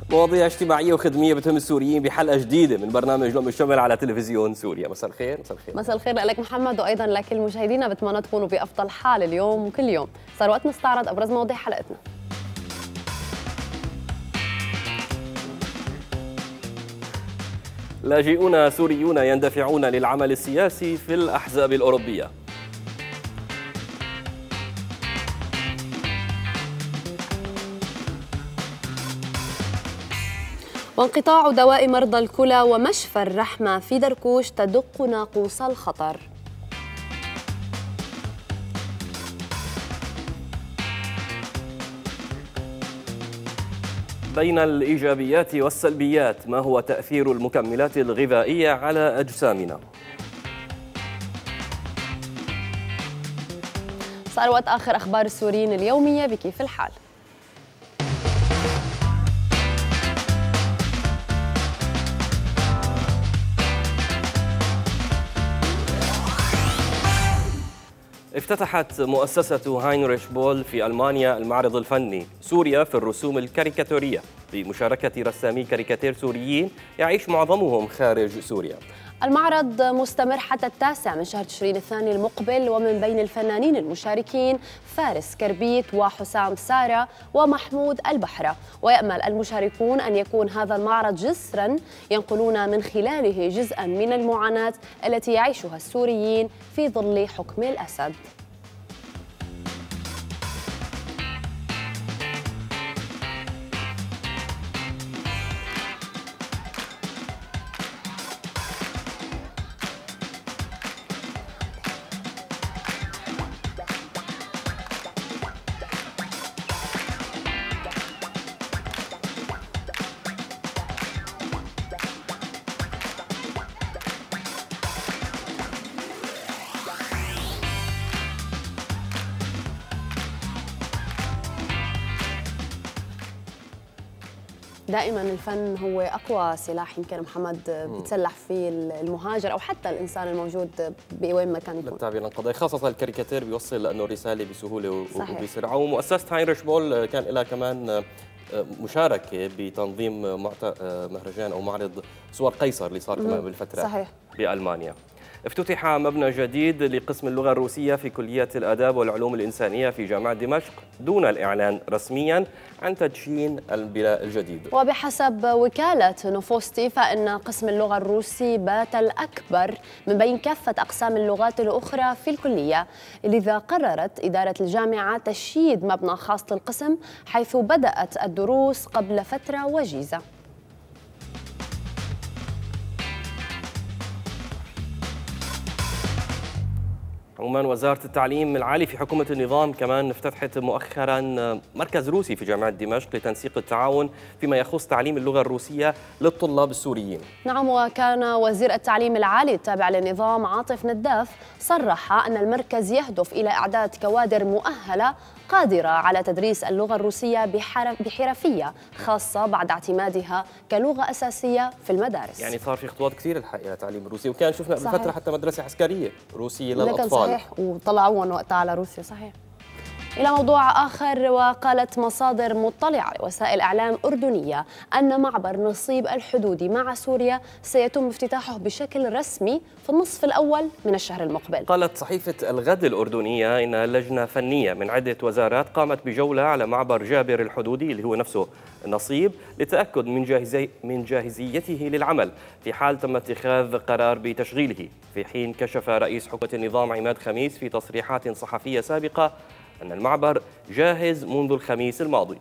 مواضيع اجتماعية وخدمية بتهم السوريين بحلقة جديدة من برنامج لؤم الشمل على تلفزيون سوريا. مساء الخير. مساء الخير. مساء الخير لك محمد، وأيضا لكل مشاهدينا. بتمنى تكونوا بأفضل حال اليوم وكل يوم. صار وقت نستعرض أبرز مواضيع حلقتنا. لاجئون سوريون يندفعون للعمل السياسي في الأحزاب الأوروبية. وانقطاع دواء مرضى الكلى ومشفى الرحمة في دركوش تدق ناقوس الخطر. بين الإيجابيات والسلبيات، ما هو تأثير المكملات الغذائية على أجسامنا؟ صار وقت آخر أخبار السوريين اليومية بكيف الحال. افتتحت مؤسسة هاينريش بول في ألمانيا المعرض الفني سوريا في الرسوم الكاريكاتورية بمشاركة رسامي كاريكاتير سوريين يعيش معظمهم خارج سوريا. المعرض مستمر حتى 9 من شهر تشرين الثاني المقبل، ومن بين الفنانين المشاركين فارس كربيت وحسام سارة ومحمود البحرة. ويأمل المشاركون أن يكون هذا المعرض جسراً ينقلون من خلاله جزءاً من المعاناة التي يعيشها السوريين في ظل حكم الأسد. دائما الفن هو أقوى سلاح يمكن محمد بيتسلح فيه المهاجر أو حتى الإنسان الموجود بوين ما كان يكون. بالتعبير عن القضاء، خاصة الكاريكاتير بيوصل لأنه رسالة بسهولة وبسرعة. ومؤسسة هاينريش بول كان لها كمان مشاركة بتنظيم مهرجان أو معرض صور قيصر اللي صار كمان بالفترة صحيح بألمانيا. افتتح مبنى جديد لقسم اللغة الروسية في كلية الآداب والعلوم الإنسانية في جامعة دمشق دون الإعلان رسميا عن تدشين البناء الجديد. وبحسب وكالة نوفوستي فإن قسم اللغة الروسي بات الأكبر من بين كافة أقسام اللغات الأخرى في الكلية، لذا قررت إدارة الجامعة تشييد مبنى خاص للقسم، حيث بدأت الدروس قبل فترة وجيزة. عموما وزارة التعليم العالي في حكومة النظام كمان افتتحت مؤخرا مركز روسي في جامعة دمشق لتنسيق التعاون فيما يخص تعليم اللغة الروسية للطلاب السوريين. نعم، وكان وزير التعليم العالي التابع للنظام عاطف نداف صرح أن المركز يهدف إلى إعداد كوادر مؤهلة قادرة على تدريس اللغة الروسية بحرفية خاصة بعد اعتمادها كلغة أساسية في المدارس. يعني صار في خطوات كثير الحقيقة لتعليم الروسي، وكان شفنا قبل فترة حتى مدرسة عسكرية روسية للأطفال. صحيح، وطلعوهم وقتها على روسيا. صحيح. إلى موضوع آخر، وقالت مصادر مطلعة لوسائل إعلام أردنية أن معبر نصيب الحدودي مع سوريا سيتم افتتاحه بشكل رسمي في النصف الأول من الشهر المقبل. قالت صحيفة الغد الأردنية إن لجنة فنية من عدة وزارات قامت بجولة على معبر جابر الحدودي اللي هو نفسه نصيب للتأكد من جاهزيته للعمل في حال تم اتخاذ قرار بتشغيله، في حين كشف رئيس حكومة النظام عماد خميس في تصريحات صحفية سابقة أن المعبر جاهز منذ الخميس الماضي.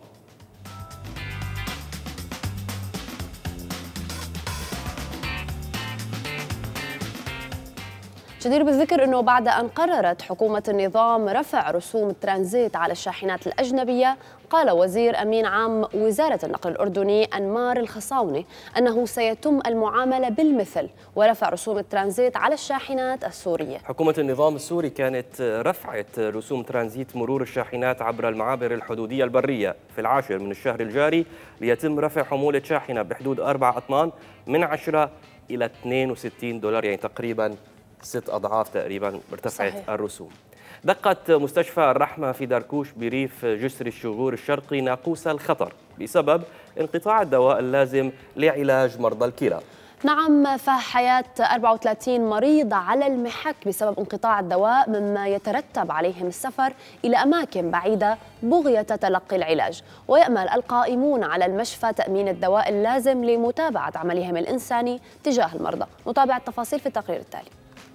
جدير بالذكر أنه بعد أن قررت حكومة النظام رفع رسوم الترانزيت على الشاحنات الأجنبية، قال وزير أمين عام وزارة النقل الأردني أنمار الخصاوني أنه سيتم المعاملة بالمثل ورفع رسوم الترانزيت على الشاحنات السورية. حكومة النظام السوري كانت رفعت رسوم ترانزيت مرور الشاحنات عبر المعابر الحدودية البرية في 10 من الشهر الجاري، ليتم رفع حمولة شاحنة بحدود 4 أطنان من 10 إلى 62 دولار، يعني تقريبا 6 أضعاف تقريبا ارتفعت الرسوم. دقت مستشفى الرحمة في دركوش بريف جسر الشغور الشرقي ناقوس الخطر بسبب انقطاع الدواء اللازم لعلاج مرضى الكلى. نعم، فحياة 34 مريض على المحك بسبب انقطاع الدواء، مما يترتب عليهم السفر إلى أماكن بعيدة بغية تلقي العلاج. ويأمل القائمون على المشفى تأمين الدواء اللازم لمتابعة عملهم الإنساني تجاه المرضى. نتابع التفاصيل في التقرير التالي.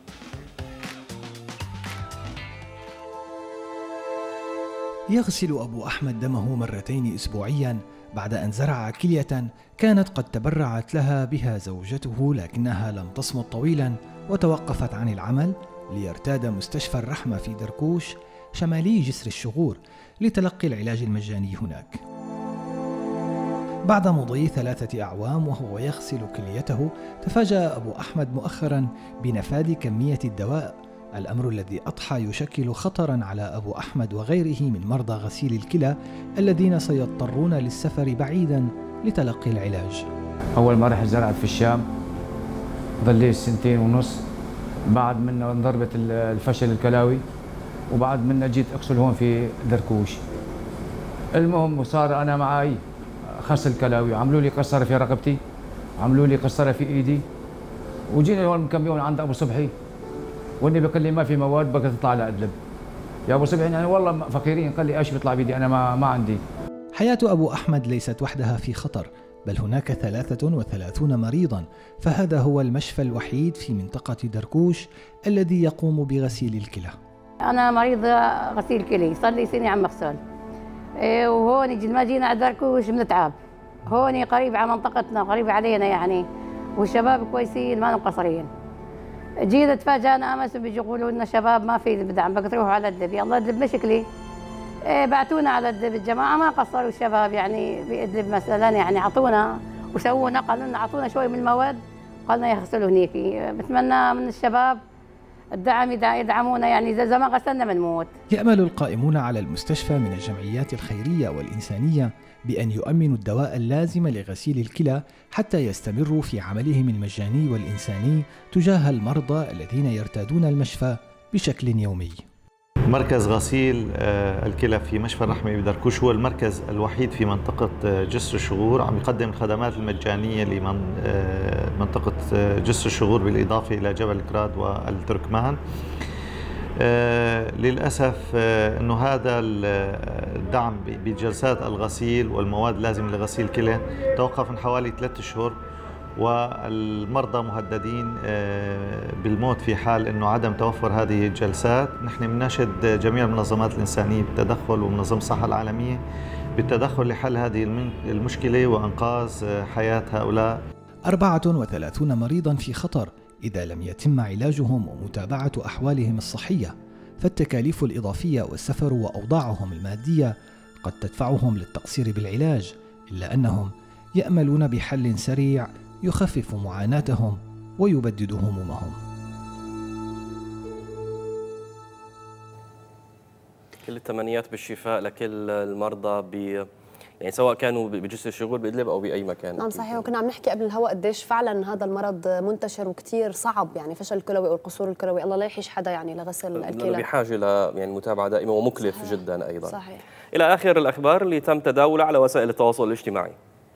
يغسل أبو أحمد دمه مرتين أسبوعياً بعد أن زرع كلية كانت قد تبرعت لها بها زوجته، لكنها لم تصمد طويلاً وتوقفت عن العمل ليرتاد مستشفى الرحمة في دركوش شمالي جسر الشغور لتلقي العلاج المجاني هناك. بعد مضي 3 أعوام وهو يغسل كليته، تفاجأ أبو أحمد مؤخراً بنفاذ كمية الدواء، الأمر الذي أضحى يشكل خطراً على أبو أحمد وغيره من مرضى غسيل الكلى الذين سيضطرون للسفر بعيداً لتلقي العلاج. أول ما رحت زرعت في الشام، ظليت 2.5 سنين، بعد منه انضربت الفشل الكلوي، وبعد منه جيت أغسل هون في دركوش. المهم صار أنا معي خس الكلوي، عملوا لي قصرة في رقبتي، عملوا لي قصرة في إيدي، وجينا هون من كم يوم عند أبو صبحي، واني بكلم ما في مواد بقى تطلع لأدلب. يا ابو صبحي يعني والله فقيرين، قال لي ايش بيطلع بيدي، انا ما عندي. حياة ابو احمد ليست وحدها في خطر، بل هناك 33 مريضا، فهذا هو المشفى الوحيد في منطقة دركوش الذي يقوم بغسيل الكلى. انا مريضة غسيل كلى، صار لي سنة عم بغسل. وهون ما جينا على دركوش بنتعب. هون قريب على منطقتنا، قريب علينا يعني، والشباب كويسين ما مقصرين. جينا تفاجأنا امس بيجي يقولوا لنا شباب ما في بدعم، بقى تروحوا على الدب. يلا الدب مشكلي. بعتونا على الدب، الجماعه ما قصروا الشباب يعني بإدلب مثلا، يعني اعطونا وسوونا، قالوا لنا اعطونا شوي من المواد، قالنا يغسلوا هنيك. بتمنى من الشباب الدعم يدعمونا، يعني اذا ما غسلنا بنموت. يأمل القائمون على المستشفى من الجمعيات الخيرية والإنسانية بأن يؤمنوا الدواء اللازم لغسيل الكلى حتى يستمروا في عملهم المجاني والإنساني تجاه المرضى الذين يرتادون المشفى بشكل يومي. مركز غسيل الكلى في مشفى الرحمة بدركوش هو المركز الوحيد في منطقة جسر الشغور عم يقدم الخدمات المجانية لمنطقة جسر الشغور بالإضافة إلى جبل كراد والتركمان. للأسف أنه هذا الدعم بجلسات الغسيل والمواد اللازمة لغسيل الكلى توقف من حوالي 3 أشهر، والمرضى مهددين بالموت في حال أنه عدم توفر هذه الجلسات. نحن بنناشد جميع المنظمات الإنسانية بالتدخل، ومنظمة الصحة العالمية بالتدخل لحل هذه المشكلة وإنقاذ حياة هؤلاء. 34 مريضا في خطر إذا لم يتم علاجهم ومتابعة أحوالهم الصحية، فالتكاليف الإضافية والسفر وأوضاعهم المادية قد تدفعهم للتقصير بالعلاج، إلا أنهم يأملون بحل سريع يخفف معاناتهم ويبدد همومهم. كل التمنيات بالشفاء لكل المرضى يعني سواء كانوا بجسر الشغور بإدلب أو بأي مكان. نعم صحيح، وكنا عم نحكي قبل الهواء قديش فعلا هذا المرض منتشر وكتير صعب، يعني فشل الكلوي أو القصور الكلوي، الله لا يحيش حدا يعني لغسل الكلى، بحاجة يعني متابعة دائمة ومكلف صحيح. جدا أيضا. صحيح. إلى آخر الأخبار اللي تم تداولها على وسائل التواصل الاجتماعي.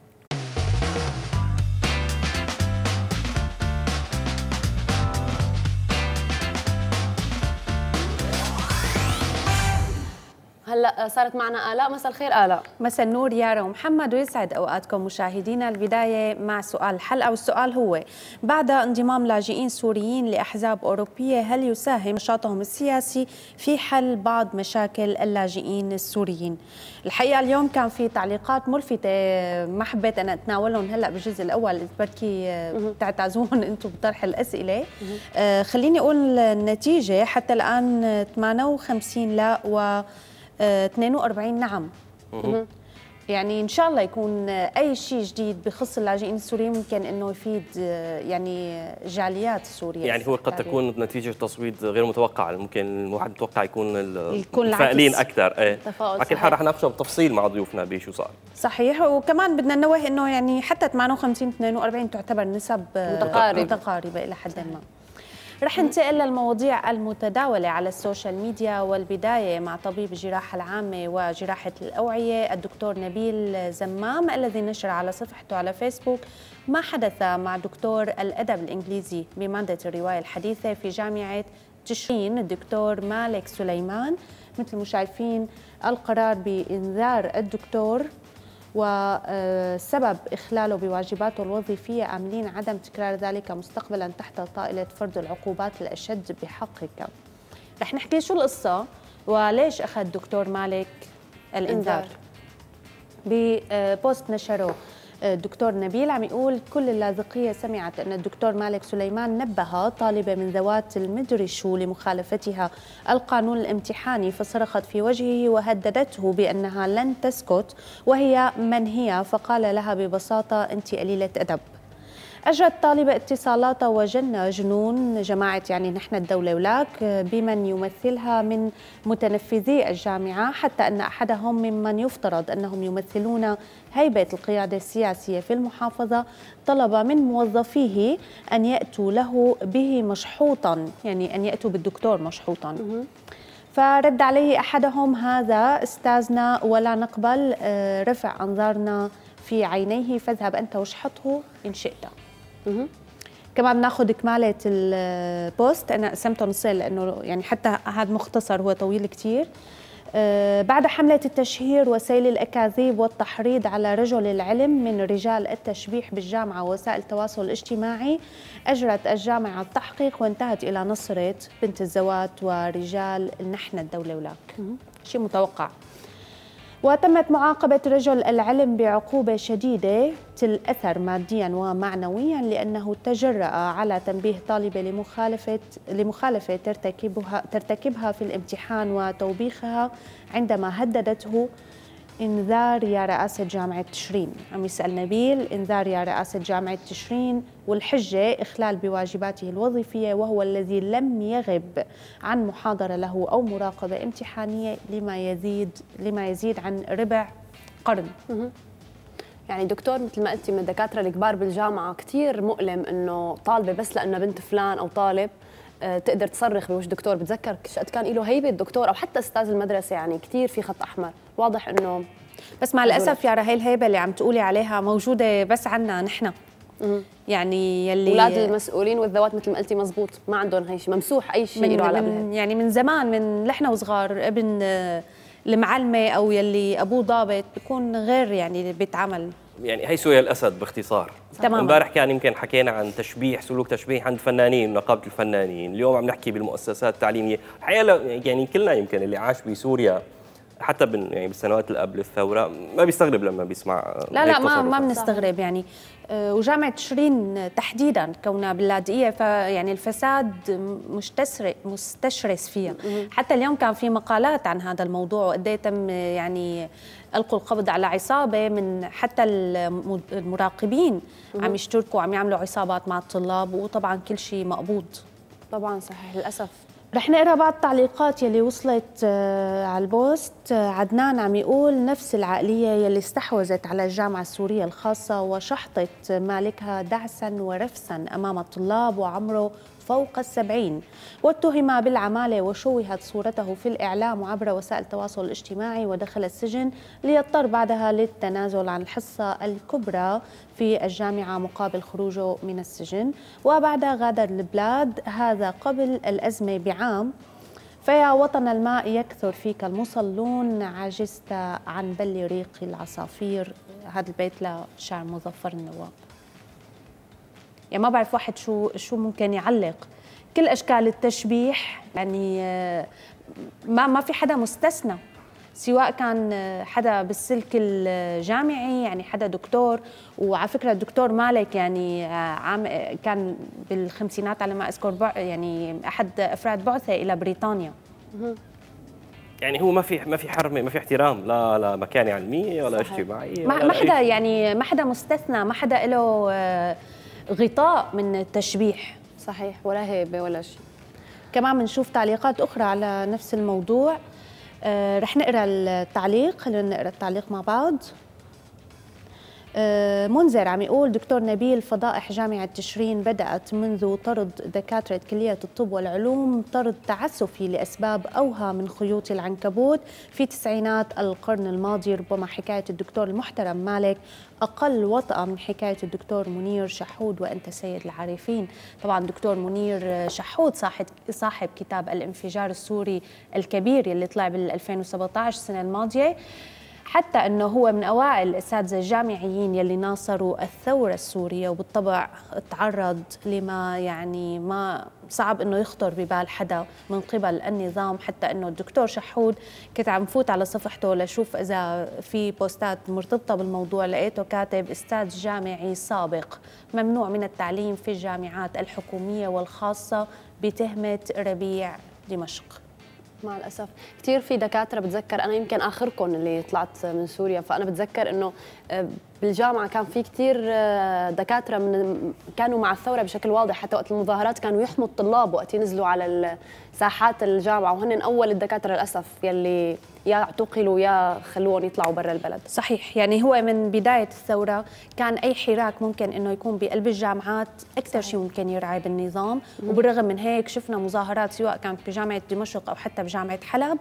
هلا صارت معنا آلاء. مساء الخير آلاء. مساء النور يارا ومحمد، ويسعد اوقاتكم مشاهدينا. البدايه مع سؤال الحلقه، والسؤال هو: بعد انضمام لاجئين سوريين لاحزاب اوروبيه، هل يساهم نشاطهم السياسي في حل بعض مشاكل اللاجئين السوريين؟ الحقيقه اليوم كان في تعليقات ملفته، ما حبيت انا اتناولهم هلا بالجزء الاول، بركي تعتزون انتم بطرح الاسئله. خليني اقول النتيجه حتى الان: 58 لا و 42 نعم. يعني ان شاء الله يكون اي شيء جديد بخص اللاجئين السوريين ممكن انه يفيد يعني جاليات سوريا. يعني هو قد تكون نتيجه تصويت غير متوقع، ممكن الواحد متوقع يكون الفائلين اكثر. لكن رح نناقشه بتفصيل مع ضيوفنا بشو صار. صحيح، وكمان بدنا ننوه انه يعني حتى 58 42 تعتبر نسب متقاربه الى حد ما. رح ننتقل للمواضيع المتداولة على السوشيال ميديا، والبداية مع طبيب الجراحة العامة وجراحة الأوعية الدكتور نبيل زمام، الذي نشر على صفحته على فيسبوك ما حدث مع دكتور الأدب الإنجليزي بمادة الرواية الحديثة في جامعة تشرين الدكتور مالك سليمان. مثل ما شايفين القرار بإنذار الدكتور وسبب إخلاله بواجباته الوظيفية، عاملين عدم تكرار ذلك مستقبلا تحت طائلة فرض العقوبات الأشد بحقك. رح نحكي شو القصة وليش أخذ دكتور مالك الإنذار. ببوست نشره الدكتور نبيل عم يقول: كل اللاذقية سمعت أن الدكتور مالك سليمان نبه طالبة من ذوات المدري شو لمخالفتها القانون الامتحاني، فصرخت في وجهه وهددته بأنها لن تسكت وهي من هي، فقال لها ببساطة: أنت قليلة أدب. أجرت طالبة اتصالات وجن جنون جماعة يعني نحن الدولة ولاك بمن يمثلها من متنفذي الجامعة، حتى أن أحدهم ممن يفترض أنهم يمثلون هيبة القيادة السياسية في المحافظة طلب من موظفيه أن يأتوا له به مشحوطا، يعني أن يأتوا بالدكتور مشحوطا. فرد عليه أحدهم: هذا أستاذنا ولا نقبل رفع أنظارنا في عينيه، فاذهب أنت واشحطه إن شئت. كمان بناخذ كمالة البوست، أنا قسمته نصين لأنه يعني حتى هذا مختصر هو طويل كتير. بعد حملة التشهير وسيل الأكاذيب والتحريض على رجل العلم من رجال التشبيح بالجامعة ووسائل التواصل الاجتماعي، أجرت الجامعة التحقيق وانتهت إلى نصرة بنت الزوات ورجال نحن الدولة ولاك. شيء متوقع. وتمت معاقبة رجل العلم بعقوبة شديدة الأثر ماديا ومعنويا لأنه تجرأ على تنبيه طالبة لمخالفة ترتكبها في الامتحان وتوبيخها عندما هددته: إنذار يا رئاسة جامعة تشرين. عم يسأل نبيل: إنذار يا رئاسة جامعة تشرين، والحجة إخلال بواجباته الوظيفية، وهو الذي لم يغب عن محاضرة له أو مراقبة امتحانية لما يزيد عن ربع قرن. يعني دكتور مثل ما قلتي من الدكاترة الكبار بالجامعة، كتير مؤلم إنه طالبة بس لأنه بنت فلان أو طالب تقدر تصرخ بوجه دكتور. بتذكر قد كان له هيبة الدكتور أو حتى أستاذ المدرسة، يعني كتير في خط أحمر واضح إنه. بس مع الأسف يا رهي الهيبة اللي عم تقولي عليها موجودة بس عنا نحن. يعني يلي أولاد المسؤولين والذوات مثل ما قلتي مزبوط ما عندهم هي شيء، ممسوح أي شيء له علاقة بالهيبة. يعني من زمان من لحنا وصغار ابن المعلمة أو يلي أبوه ضابط بيكون غير يعني بيتعامل. يعني هي سوريا الأسد باختصار. تماما. امبارح كان يمكن حكينا عن تشبيح، سلوك تشبيح عند الفنانين ونقابة الفنانين، اليوم عم نحكي بالمؤسسات التعليمية. الحقيقة يعني كلنا يمكن اللي عاش بسوريا حتى يعني بالسنوات اللي قبل الثورة ما بيستغرب لما بيسمع. لا ما بنستغرب يعني. وجامعة تشرين تحديدا كونها باللاذقية فيعني الفساد مستشرس فيها. حتى اليوم كان في مقالات عن هذا الموضوع وقد ايه تم يعني ألقوا القبض على عصابة من حتى المراقبين عم يشتركوا عم يعملوا عصابات مع الطلاب، وطبعا كل شيء مقبوض. طبعا صحيح للأسف. رح نقرا بعض التعليقات يلي وصلت على البوست. عدنان عم يقول: نفس العقلية يلي استحوذت على الجامعة السورية الخاصة وشحطت مالكها دعسا ورفسا أمام الطلاب وعمره فوق 70، واتهم بالعمالة وشوهت صورته في الإعلام وعبر وسائل التواصل الاجتماعي، ودخل السجن ليضطر بعدها للتنازل عن الحصة الكبرى في الجامعة مقابل خروجه من السجن، وبعدها غادر البلاد، هذا قبل الأزمة بعام. فيا وطن الماء يكثر فيك المصلون، عجزت عن بل ريق العصافير. هذا البيت لشاعر مظفر النواب. يعني ما بعرف واحد شو ممكن يعلق. كل أشكال التشبيح يعني ما في حدا مستثنى، سواء كان حدا بالسلك الجامعي يعني حدا دكتور. وعلى فكرة الدكتور مالك يعني كان بالخمسينات على ما أذكر يعني أحد أفراد بعثة إلى بريطانيا. يعني هو ما في حرمه، ما في احترام لا مكانه علميه ولا اجتماعيه، ما حدا يعني ما حدا مستثنى، ما حدا له غطاء من التشبيح. صحيح، ولا هيبه ولا شيء. كمان بنشوف تعليقات اخرى على نفس الموضوع. رح نقرا التعليق، خلينا نقرا التعليق مع بعض. منذر عم يقول دكتور نبيل، فضائح جامعة تشرين بدأت منذ طرد دكاترة كلية الطب والعلوم طرد تعسفي لأسباب أوهى من خيوط العنكبوت في تسعينات القرن الماضي. ربما حكاية الدكتور المحترم مالك أقل وطأة من حكاية الدكتور منير شحود وأنت سيد العارفين. طبعا دكتور منير شحود صاحب كتاب الانفجار السوري الكبير اللي طلع بال 2017 السنة الماضية، حتى أنه هو من أوائل الأساتذة الجامعيين يلي ناصروا الثورة السورية، وبالطبع تعرض لما يعني ما صعب أنه يخطر ببال حدا من قبل النظام. حتى أنه الدكتور شحود كنت عم فوت على صفحته لشوف إذا في بوستات مرتبطة بالموضوع، لقيته كاتب أستاذ جامعي سابق ممنوع من التعليم في الجامعات الحكومية والخاصة بتهمة ربيع دمشق. مع الأسف كثير في دكاترة، بتذكر أنا يمكن آخركم اللي طلعت من سوريا، فأنا بتذكر إنه بالجامعة كان في كثير دكاترة كانوا مع الثورة بشكل واضح، حتى وقت المظاهرات كانوا يحموا الطلاب وقت ينزلوا على ساحات الجامعة، وهن أول الدكاترة للأسف يلي يا اعتقلوا يا خلوهم يطلعوا برا البلد. صحيح، يعني هو من بداية الثورة كان أي حراك ممكن إنه يكون بقلب الجامعات أكثر شيء ممكن يرعى بالنظام، وبالرغم من هيك شفنا مظاهرات سواء كانت بجامعة دمشق أو حتى بجامعة حلب،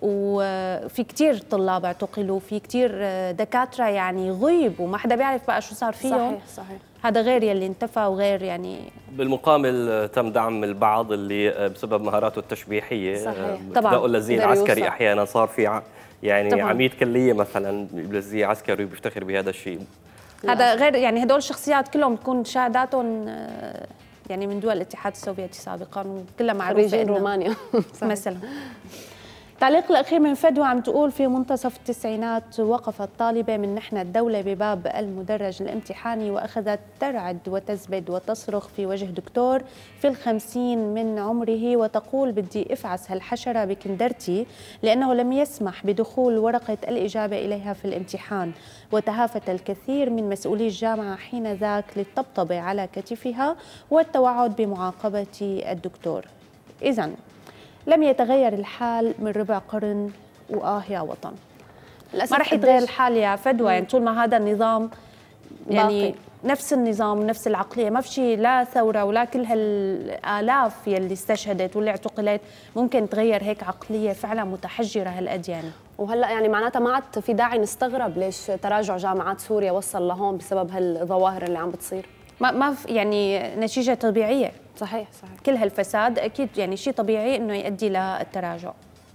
وفي كتير طلاب اعتقلوا، في كتير دكاترة يعني غيبوا وما حدا بيعرف بقى شو صار فيهم. صحيح. هذا غير يلي انتفى وغير يعني. بالمقابل تم دعم البعض اللي بسبب مهاراته التشبيحية. صحيح. طبعا للزي العسكري احيانا صار في يعني طبعاً. عميد كلية مثلا للزي عسكري وبيفتخر بهذا الشيء. هذا غير يعني هدول الشخصيات كلهم بتكون شهاداتهم يعني من دول الاتحاد السوفيتي سابقا وكلها معروفة. خريجين رومانيا مثلا. التعليق الأخير من فدوى عم تقول في منتصف التسعينات وقفت طالبة من نحن الدولة بباب المدرج الامتحاني وأخذت ترعد وتزبد وتصرخ في وجه دكتور في 50 من عمره وتقول بدي أفعس هالحشرة بكندرتي لأنه لم يسمح بدخول ورقة الإجابة إليها في الامتحان. وتهافت الكثير من مسؤولي الجامعة حين ذاك للطبطبة على كتفها والتوعد بمعاقبة الدكتور. إذن لم يتغير الحال من ربع قرن يا وطن. ما رح يتغير الحال يا فدوى، يعني طول ما هذا النظام يعني باقي. نفس النظام ونفس العقلية، ما في شيء لا ثورة ولا كل هالآلاف يلي استشهدت واللي اعتقلت ممكن تغير هيك عقلية فعلا متحجرة هالأديان. وهلا يعني معناتها ما عاد في داعي نستغرب ليش تراجع جامعات سوريا وصل لهون بسبب هالظواهر اللي عم بتصير. ما يعني نتيجة طبيعية. صحيح. كل هالفساد أكيد يعني شيء طبيعي إنه يؤدي للتراجع.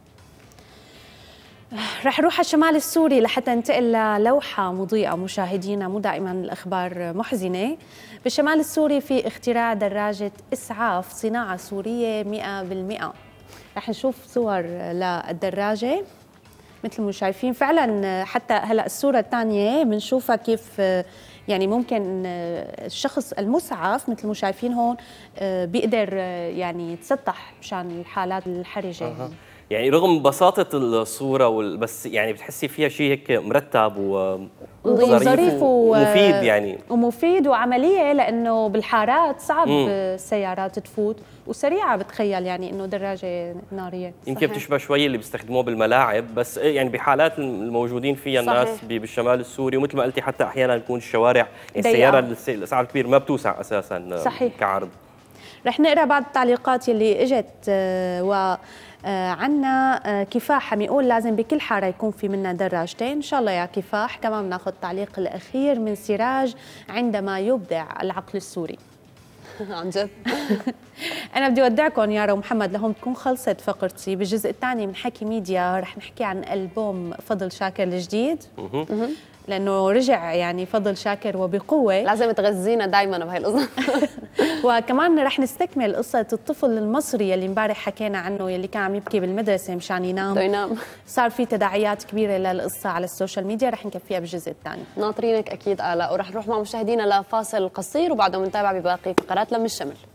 رح نروح على الشمال السوري لحتى ننتقل للوحة مضيئة مشاهدينا، مو دائما الأخبار محزنة. بالشمال السوري في اختراع دراجة إسعاف صناعة سورية 100%. رح نشوف صور للدراجة مثل ما شايفين فعلا. حتى هلا الصورة الثانية بنشوفها كيف يعني ممكن الشخص المسعف مثل ما شايفين هون بيقدر يعني يتسطح مشان الحالات الحرجة. يعني رغم بساطة الصورة بس يعني بتحسي فيها شيء هيك مرتب وظريف ومفيد يعني ومفيد وعملية، لأنه بالحارات صعب السيارات تفوت وسريعة. بتخيل يعني إنه دراجة نارية يمكن بتشبه شوي اللي بيستخدموه بالملاعب، بس يعني بحالات الموجودين فيها الناس بالشمال السوري، ومثل ما قلتي حتى أحيانا تكون الشوارع يعني السيارة الإسعاف الكبير ما بتوسع أساسا. صحيح. كعرض. رح نقرأ بعض التعليقات اللي إجت عنا كفاح عم يقول لازم بكل حارة يكون في منا دراجتين. إن شاء الله يا كفاح. كمان بناخذ التعليق الأخير من سراج عندما يبدع العقل السوري. عن جد. أنا بدي أودعكم يارا ومحمد لهم تكون خلصت فقرتي. بالجزء الثاني من حكي ميديا رح نحكي عن ألبوم فضل شاكر الجديد، لأنه رجع يعني فضل شاكر وبقوة. لازم تغذينا دايما بهاي القصة. وكمان رح نستكمل قصة الطفل المصري اللي امبارح حكينا عنه، يلي كان عم يبكي بالمدرسة مشان ينام. صار في تداعيات كبيرة للقصة على السوشيال ميديا، رح نكفيها بالجزء الثاني. ناطرينك أكيد آلاء، ورح نروح مع مشاهدينا لفاصل قصير وبعده بنتابع بباقي فقرات لم الشمل.